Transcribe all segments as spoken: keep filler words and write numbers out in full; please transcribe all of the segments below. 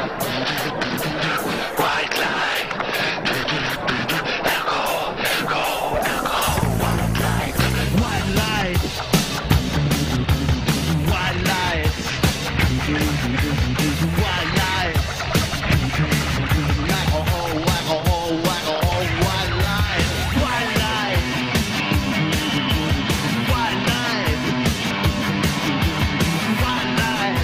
White light. Alcohol, alcohol, alcohol. White light. White light. White light. White light. Alcohol, alcohol, alcohol. White light. White light. White light. White light.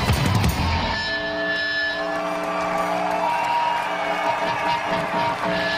Thank you.